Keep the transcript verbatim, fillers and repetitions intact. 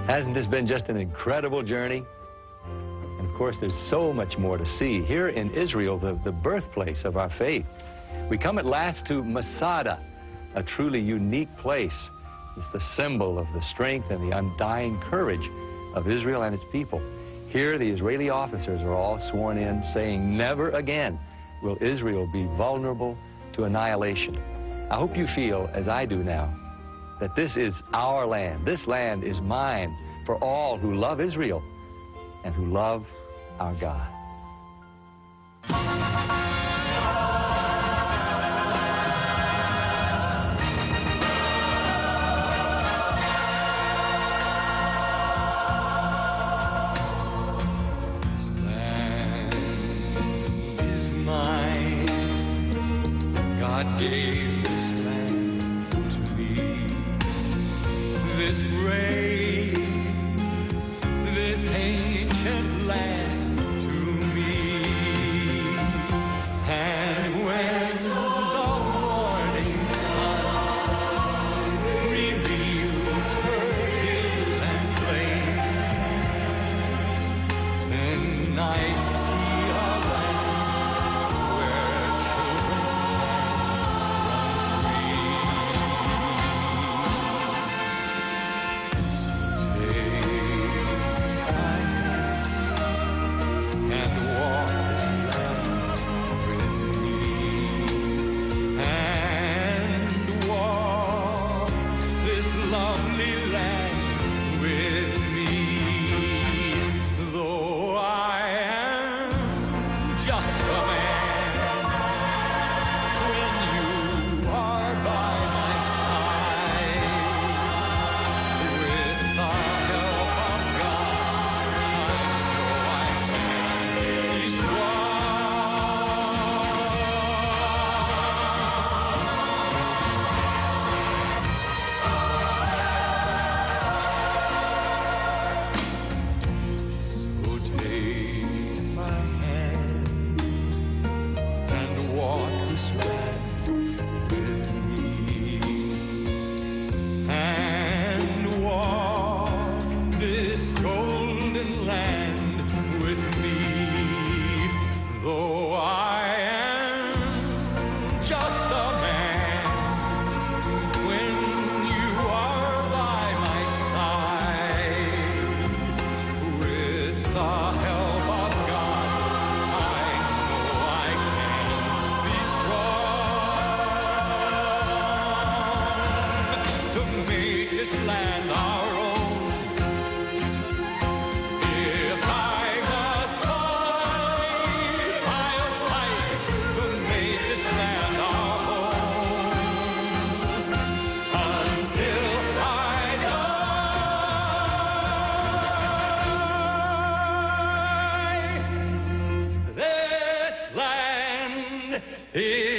Hasn't this been just an incredible journey? And of course, there's so much more to see. Here in Israel, the, the birthplace of our faith, we come at last to Masada, a truly unique place. It's the symbol of the strength and the undying courage of Israel and its people. Here, the Israeli officers are all sworn in, saying, never again will Israel be vulnerable to annihilation. I hope you feel, as I do now, that this is our land. This land is mine for all who love Israel and who love our God. God gave this land to me, this great, this ancient land to me. And when the morning sun reveals her hills and plains, then I see a land where children He